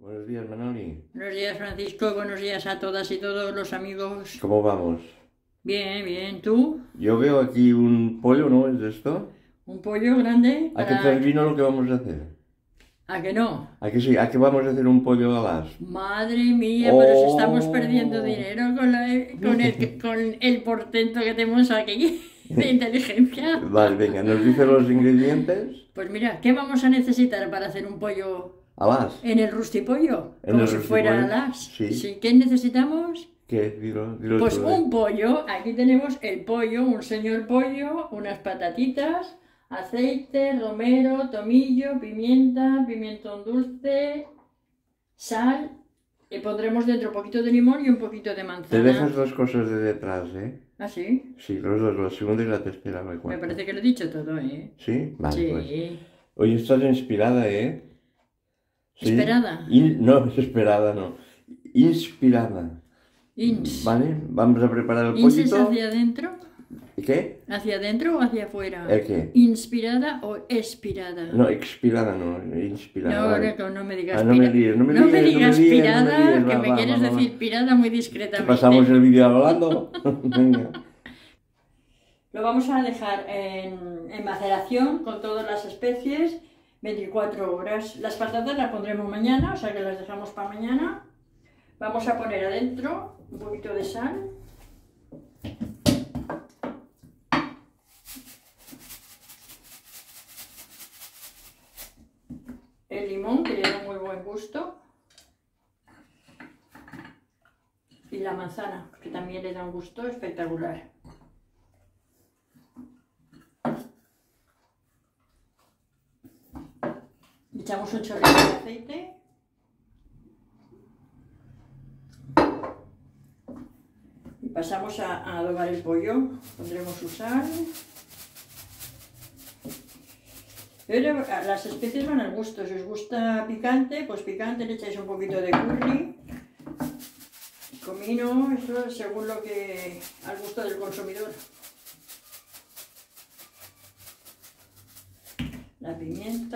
Buenos días, Manoli. Buenos días, Francisco. Buenos días a todas y todos los amigos. ¿Cómo vamos? Bien, bien. ¿Tú? Yo veo aquí un pollo, ¿no? ¿Es esto? ¿Un pollo grande? ¿A qué te adivino lo que vamos a hacer? ¿A que no? ¿A que sí? ¿A que vamos a hacer un pollo a las? Madre mía, pero si estamos ¡Oh! perdiendo dinero con el portento que tenemos aquí de inteligencia. Vale, venga, ¿nos dice los ingredientes? Pues mira, ¿qué vamos a necesitar para hacer un pollo ¿A las? en el rustipollo? ¿En Como el si rustipollo? fuera las. Sí. ¿Qué necesitamos? ¿Qué? Dilo Pues tú, un pollo, aquí tenemos el pollo, un señor pollo, unas patatitas, aceite, romero, tomillo, pimienta, pimentón dulce, sal, y pondremos dentro un poquito de limón y un poquito de Te manzana. dejas dos cosas de detrás, ¿eh? ¿Ah, sí? Sí, los dos, la segunda y la tercera, me Me cuento. parece que lo he dicho todo, ¿eh? ¿Sí? Vale, Sí. pues. Hoy estás inspirada, ¿eh? ¿Sí? ¿Esperada? No, esperada no. Inspirada. Ins. Vale, vamos a preparar el ¿Ins es pollito. hacia adentro? ¿Qué? ¿Hacia adentro o hacia afuera? ¿El qué? ¿Inspirada o expirada? No, expirada no, inspirada. No, vale. no me digas No me líes, no me no me líes, digas no me pirada, líes, que va, me va, quieres va, va. decir pirada muy discretamente. Pasamos el vídeo hablando. Venga. Lo vamos a dejar en maceración con todas las especies 24 horas. Las patatas las pondremos mañana, o sea que las dejamos para mañana. Vamos a poner adentro un poquito de sal. El limón, que le da muy buen gusto. Y la manzana, que también le da un gusto espectacular. Echamos un chorrito de aceite. Y pasamos a adobar el pollo. Pondremos su sal. Pero las especies van al gusto. Si os gusta picante, pues picante, le echáis un poquito de curry. Comino, eso según al gusto del consumidor. La pimienta.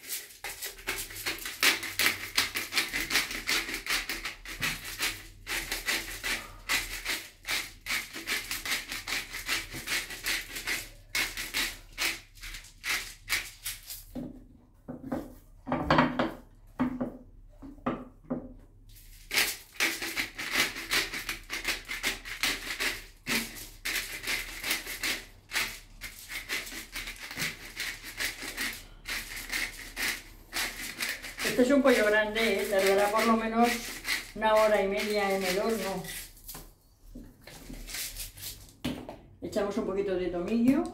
Este es un pollo grande, tardará por lo menos 1 hora y media en el horno. Echamos un poquito de tomillo.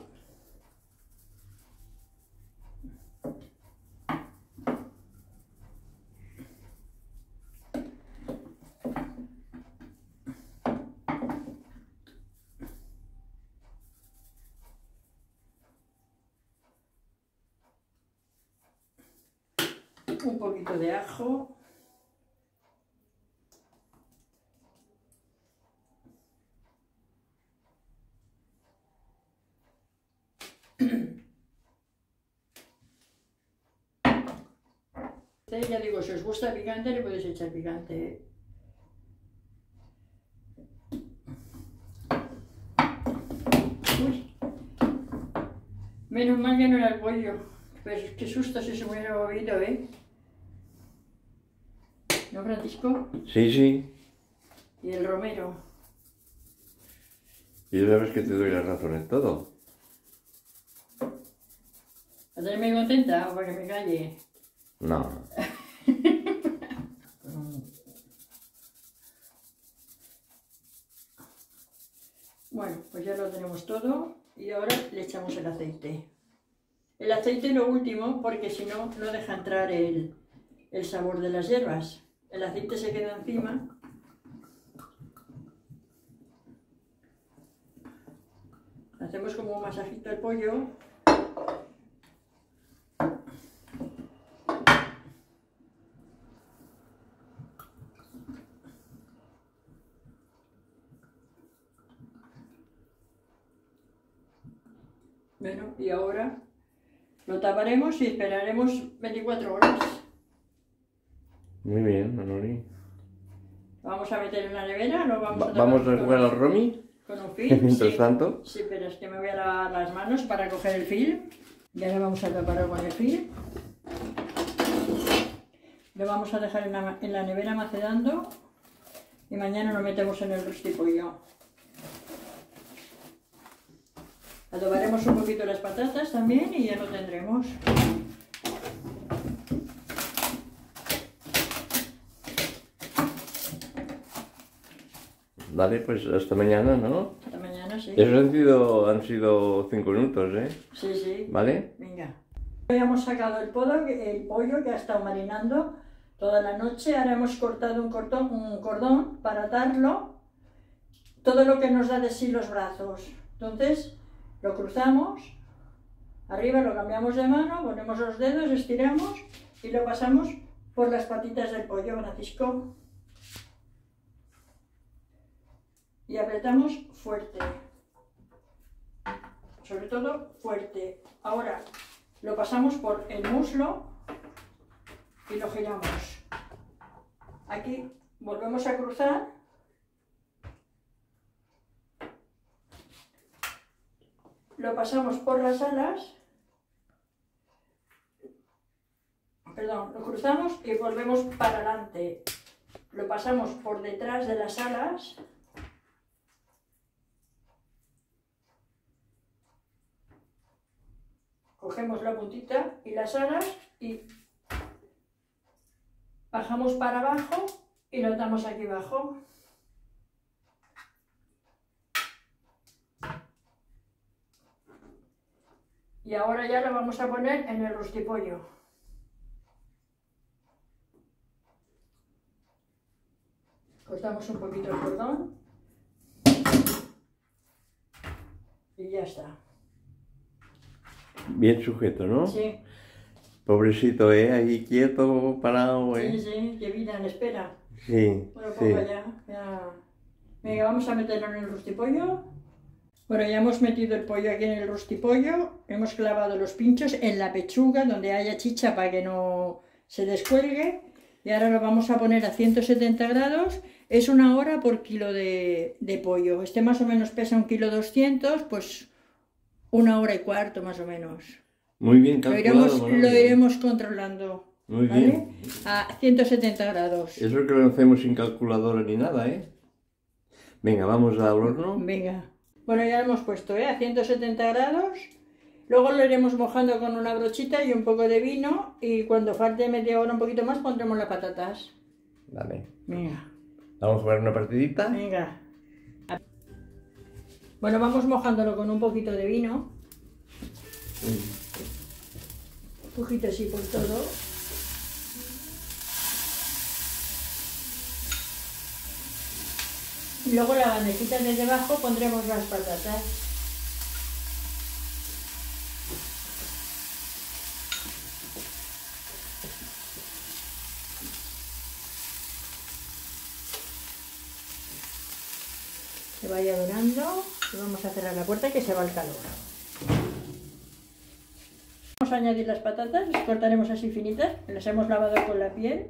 Un poquito de ajo. Ya digo, si os gusta picante le podéis echar picante. Uy, menos mal que no era el pollo. Pues qué susto si se me hubiera movido, ¿eh? ¿No, Francisco? Sí, sí. Y el romero. Y ya ves que te doy la razón en todo. ¿A tenerme contenta o para que me calle? No. Bueno, pues ya lo tenemos todo y ahora le echamos el aceite. El aceite lo último porque si no, no deja entrar el sabor de las hierbas. El aceite se queda encima. Hacemos como un masajito al pollo. Bueno, y ahora lo taparemos y esperaremos 24 horas. Muy bien, Manoli. Lo vamos a meter en la nevera, lo vamos a ¿Vamos tapar a jugar al Romy? con un film. Mientras Sí. tanto. Sí, pero es que me voy a lavar las manos para coger el film. Y ahora vamos a taparlo con el film. Lo vamos a dejar en la nevera macedando. Y mañana lo metemos en el rostipollo. Adobaremos un poquito las patatas también y ya lo tendremos. Vale, pues hasta mañana, ¿no? Hasta mañana, sí. Esos han sido 5 minutos, ¿eh? Sí, sí. ¿Vale? Venga. Hoy hemos sacado el pollo que ha estado marinando toda la noche. Ahora hemos cortado un cordón para atarlo. Todo lo que nos da de sí los brazos. Entonces lo cruzamos. Arriba lo cambiamos de mano, ponemos los dedos, estiramos y lo pasamos por las patitas del pollo, Francisco. Y apretamos fuerte. Sobre todo fuerte. Ahora lo pasamos por el muslo y lo giramos. Aquí volvemos a cruzar. Lo pasamos por las alas. Perdón, lo cruzamos y volvemos para adelante. Lo pasamos por detrás de las alas. Cogemos la puntita y las alas y bajamos para abajo y lo atamos aquí abajo. Y ahora ya lo vamos a poner en el rostipollo. Cortamos un poquito el cordón y ya está. Bien sujeto, ¿no? Sí, Pobrecito, ¿eh? Ahí quieto, parado, ¿eh? sí, sí, que vida en espera. Sí, Bueno, sí. pues ya. Venga, vamos a meterlo en el rostipollo. Bueno, ya hemos metido el pollo aquí en el rostipollo. Hemos clavado los pinchos en la pechuga donde haya chicha para que no se descuelgue. Y ahora lo vamos a poner a 170 grados. Es 1 hora por kilo de pollo. Este más o menos pesa 1,2 kg, pues 1 hora y cuarto más o menos. Muy bien calculado, Manoli. Lo iremos controlando. Muy ¿vale? bien. A 170 grados. Eso que lo hacemos sin calculadora ni nada, ¿eh? Venga, vamos al horno. Venga. Bueno, ya lo hemos puesto, a 170 grados. Luego lo iremos mojando con una brochita y un poco de vino. Y cuando falte media hora, un poquito más, pondremos las patatas. Vale. Venga. Vamos a jugar una partidita. Venga. Bueno, vamos mojándolo con un poquito de vino. Un poquito así por todo. Y luego la bandejita de debajo pondremos las patatas. Que vaya dorando. Y vamos a cerrar la puerta que se va el calor. Vamos a añadir las patatas, las cortaremos así finitas, las hemos lavado con la piel.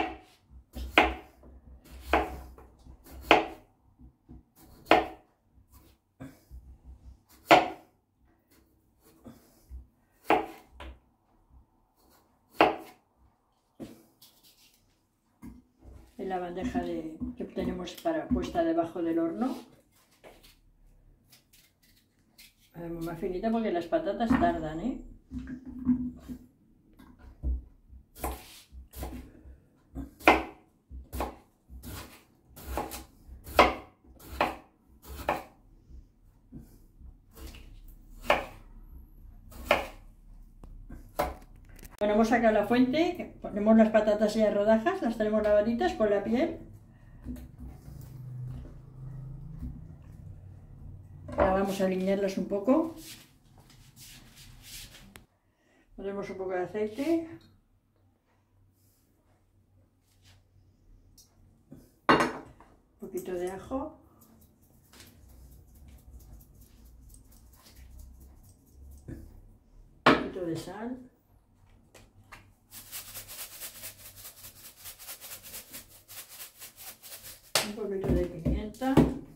En la bandeja que tenemos puesta debajo del horno. Haremos más finita porque las patatas tardan, ¿eh? Bueno, hemos sacado la fuente, ponemos las patatas ya a rodajas, las tenemos lavaditas con la piel. Ahora vamos a alinearlas un poco. Ponemos un poco de aceite. Un poquito de ajo. Un poquito de sal. Un poquito de pimienta.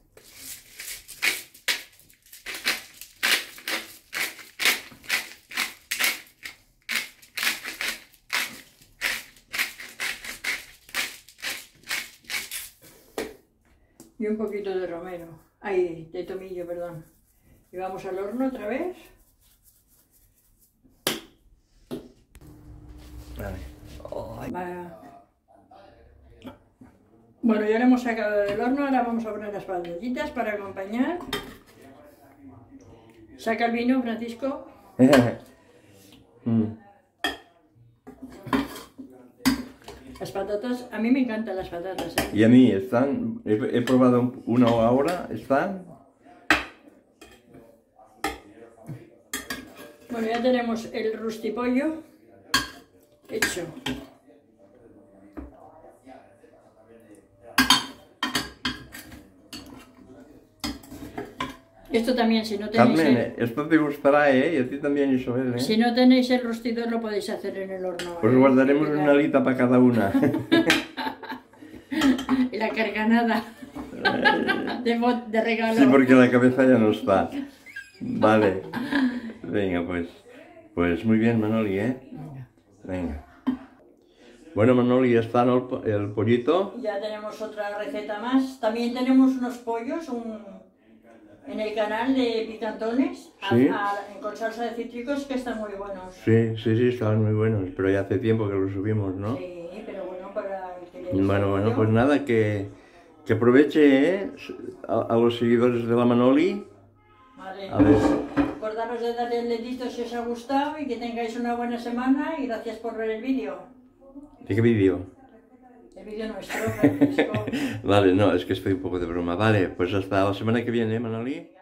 Y un poquito de romero. Ay, de tomillo, perdón. Y vamos al horno otra vez. Bueno, ya lo hemos sacado del horno, ahora vamos a poner las patatitas para acompañar. Saca el vino, Francisco. Las patatas, a mí me encantan las patatas, ¿eh? Y a mí están, he probado una ahora, están... Bueno, ya tenemos el rustipollo hecho. Esto también, si no tenéis Carmen, esto te gustará, ¿eh? Y a ti también, Isabel, ¿eh? si no tenéis el rustidor lo podéis hacer en el horno. Pues guardaremos una alita para cada una. Y la carganada de regalo. Sí, porque la cabeza ya no está. Vale. Venga, pues muy bien, Manoli, ¿eh? Venga. Bueno, Manoli, ya está, ¿no? El pollito. Ya tenemos otra receta más. También tenemos unos pollos en el canal de Picantones, Sí. con salsa de cítricos, que están muy buenos. Sí, estaban muy buenos, pero ya hace tiempo que los subimos, ¿no? Sí, pero bueno, para el que le Bueno, pues nada, que aproveche, ¿eh? A los seguidores de la Manoli. Vale. A ver. Acordaros de darle el dedito si os ha gustado y que tengáis una buena semana y gracias por ver el vídeo. ¿De qué vídeo? El vídeo nuestro, Francisco. Vale, no, es que estoy un poco de broma. Vale, pues hasta la semana que viene, Manoli.